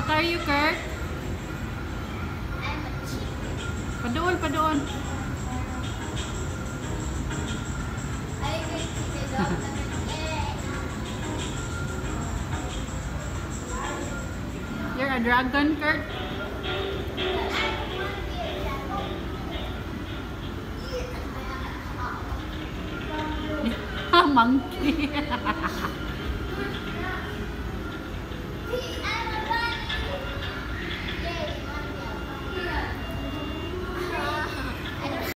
What are you, Kurt? I'm a chicken. Padoon, padoon. I will see the dog naman. You're a dragon, Kurt? Monkey.